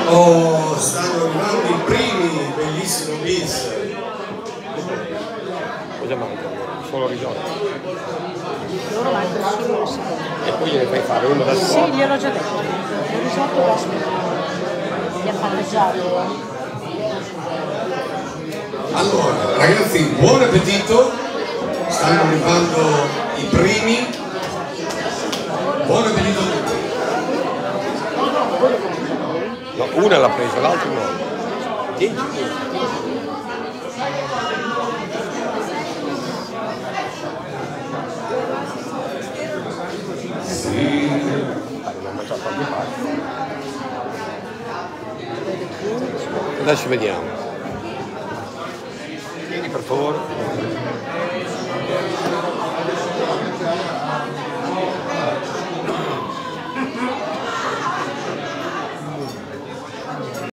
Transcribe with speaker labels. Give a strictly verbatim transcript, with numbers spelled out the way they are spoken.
Speaker 1: Oh, stanno arrivando i primi, bellissimo bis.
Speaker 2: Cosa manca? Solo risotto.
Speaker 3: Loro mancano solo le seconde.
Speaker 2: E poi gliene fai fare uno da
Speaker 3: Sì,
Speaker 2: sopra.
Speaker 3: gliel'ho già detto. Il risotto lo aspetto. Li ha palleggiati.
Speaker 1: Allora, ragazzi, buon appetito. Stanno arrivando i primi. Buon appetito a tutti.
Speaker 2: No, una l'ha presa, l'altra no. dieci.
Speaker 1: Sì.
Speaker 2: Non ho mangiato anche parte. Adesso vediamo. Vieni per favore.